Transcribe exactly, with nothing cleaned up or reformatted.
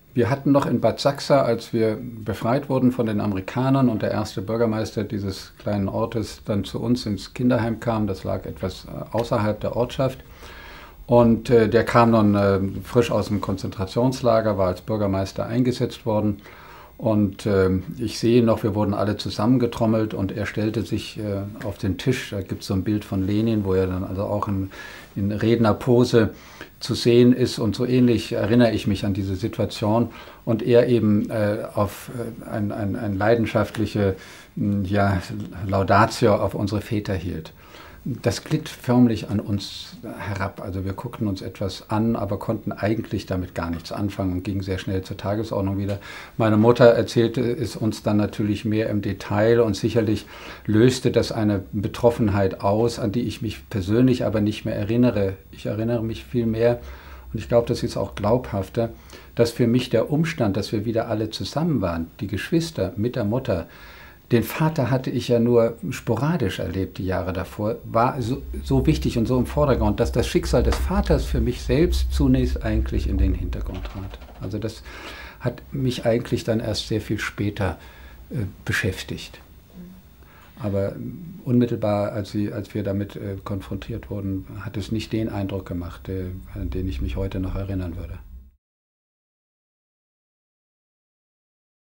Wir hatten noch in Bad Sachsa, als wir befreit wurden von den Amerikanern und der erste Bürgermeister dieses kleinen Ortes dann zu uns ins Kinderheim kam, das lag etwas außerhalb der Ortschaft, und äh, der kam nun äh, frisch aus dem Konzentrationslager, war als Bürgermeister eingesetzt worden. Und äh, ich sehe noch, wir wurden alle zusammengetrommelt und er stellte sich äh, auf den Tisch. Da gibt es so ein Bild von Lenin, wo er dann also auch in, in Rednerpose zu sehen ist. Und so ähnlich erinnere ich mich an diese Situation. Und er eben äh, auf äh, ein, ein, ein leidenschaftliche ja, Laudatio auf unsere Väter hielt. Das glitt förmlich an uns herab. Also wir guckten uns etwas an, aber konnten eigentlich damit gar nichts anfangen und gingen sehr schnell zur Tagesordnung wieder. Meine Mutter erzählte es uns dann natürlich mehr im Detail und sicherlich löste das eine Betroffenheit aus, an die ich mich persönlich aber nicht mehr erinnere. Ich erinnere mich viel mehr, und ich glaube, das ist auch glaubhafter, dass für mich der Umstand, dass wir wieder alle zusammen waren, die Geschwister mit der Mutter, den Vater hatte ich ja nur sporadisch erlebt die Jahre davor, war so, so wichtig und so im Vordergrund, dass das Schicksal des Vaters für mich selbst zunächst eigentlich in den Hintergrund trat. Also das hat mich eigentlich dann erst sehr viel später äh, beschäftigt. Aber unmittelbar, als, sie, als wir damit äh, konfrontiert wurden, hat es nicht den Eindruck gemacht, äh, an den ich mich heute noch erinnern würde.